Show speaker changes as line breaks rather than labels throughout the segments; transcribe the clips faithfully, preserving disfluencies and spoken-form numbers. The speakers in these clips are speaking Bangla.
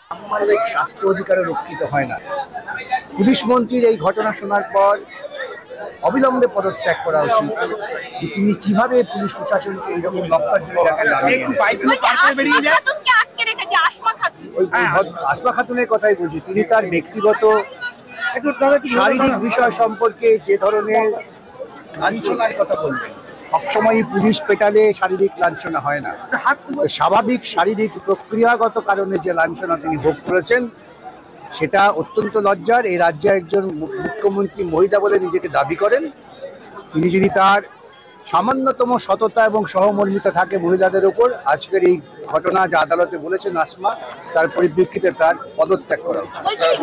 সাম্প্রদায়িক স্বাস্থ্য অধিকারও রক্ষিত হয় না। পুলিশ মন্ত্রীর এই ঘটনা শোনার পর অবিলম্বে পদত্যাগ করা উচিত। তিনি কিভাবে পুলিশ প্রশাসনকে এইরকম আসমা খাতুনের কথাই বলছি। তিনি তার ব্যক্তিগত শারীরিক বিষয় সম্পর্কে যে ধরনের লাঞ্ছনার কথা বলবেন, সবসময় পুলিশ পেটালে শারীরিক লাঞ্ছনা হয় না। স্বাভাবিক শারীরিক প্রক্রিয়াগত কারণে যে লাঞ্ছনা তিনি ভোগ করেছেন সেটা অত্যন্ত লজ্জার। এই রাজ্যে একজন মুখ্যমন্ত্রী মহিলা বলে নিজেকে দাবি করেন, তিনি যদি তার সামান্যতম সততা এবং সহমর্মিতা থাকে মহিলাদের উপর, আজকের এই ঘটনা যা আদালতে বলেছেন আসমা, তার পরিপ্রেক্ষিতে তার পদত্যাগ করা উচিত।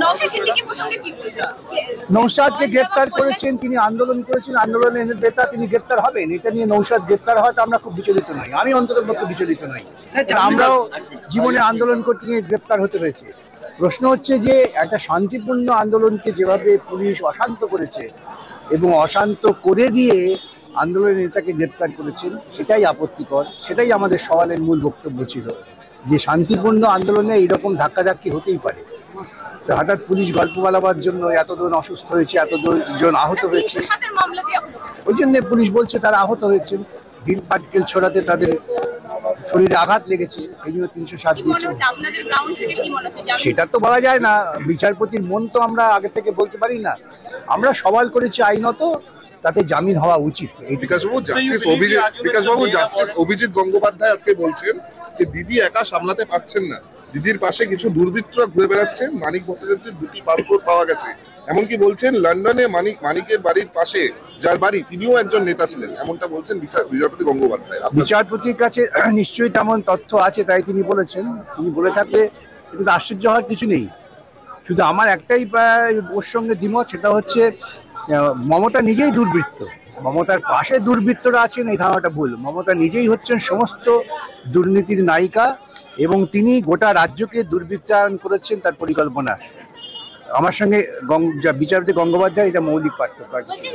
নৌশাদকে গ্রেপ্তার করেছেন, তিনি আন্দোলন করেছেন, আন্দোলনের নেতা, তিনি গ্রেপ্তার হবেন। এটা নিয়ে নৌশাদ গ্রেপ্তার হয় তো আমরা খুব বিচলিত নই, আমি অন্তরের পক্ষে বিচলিত নই। আমরাও জীবনে আন্দোলন করতে গিয়ে গ্রেপ্তার হতে হয়েছে। প্রশ্ন হচ্ছে যে একটা শান্তিপূর্ণ আন্দোলনকে যেভাবে পুলিশ অশান্ত করেছে এবং অশান্ত করে দিয়ে আন্দোলনের নেতাকে গ্রেপ্তার করেছেন, সেটাই আপত্তিকর। সেটাই আমাদের সওয়ালের মূল বক্তব্য ছিল যে শান্তিপূর্ণ আন্দোলনে এইরকম ধাক্কাধাক্কি হতেই পারে। হঠাৎ পুলিশ গল্প বলাবার জন্য এতজন অসুস্থ হয়েছে, এতজন আহত হয়েছে, ওই জন্য পুলিশ বলছে তারা আহত হয়েছেন। ঢিল পাটকেল ছড়াতে তাদের শরীরে আঘাত লেগেছে, এই জন্য তিনশো সাত দিয়েছে। সেটা তো বলা যায় না, বিচারপতির মন তো আমরা আগে থেকে বলতে পারি না। আমরা সওয়াল করেছি আইনত তাতে জামিন হওয়া উচিত।
বিকাশবাবু, জাস্টিস অভিজিৎ বিকাশবাবু জাস্টিস অভিজিৎ গঙ্গোপাধ্যায় আজকে বলছেন যে দিদি একা সামলাতে পারছেন না, দিদির পাশে কিছু দুর্বৃত্তরা ঘুরে বেড়াচ্ছেন, মানিক ভট্টাচার্যের দুটি পাসপোর্ট পাওয়া গেছে। এমনকি বলছেন লন্ডনে মানিক মানিকের বাড়ির পাশে যার বাড়ি তিনিও একজন নেতা ছিলেন, এমনটা বলছেন বিচারপতি গঙ্গোপাধ্যায়।
বিচারপতির কাছে নিশ্চয়ই তেমন তথ্য আছে, তাই তিনি বলেছেন। তিনি বলে থাকলে কিন্তু আশ্চর্য হওয়ার কিছু নেই। শুধু আমার একটাই ওর সঙ্গে দ্বিমত, সেটা হচ্ছে মমতা নিজেই দুর্বৃত্ত। মমতার পাশে দুর্বৃত্তরা আছেন এই ধারণাটা ভুল। মমতা নিজেই হচ্ছেন সমস্ত দুর্নীতির নায়িকা এবং তিনি গোটা রাজ্যকে দুর্বৃত্তায়ন করেছেন তার পরিকল্পনা। আমার সঙ্গে বিচারপতি গঙ্গোপাধ্যায় এটা মৌলিক পার্থক্য।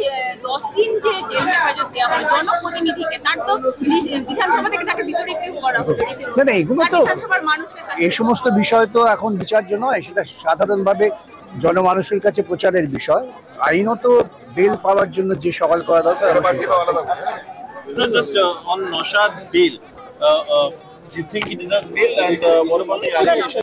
না না, এগুলো তো এই সমস্ত বিষয় তো এখন বিচার্য নয়, সেটা সাধারণভাবে জনমানুষের কাছে প্রচারের বিষয়। আইনত বেল পাওয়ার জন্য যে সওয়াল করা দরকার।
Sir, just uh, on Naushad's bail, uh, uh, do you think he deserves bail, and uh, what about the allegation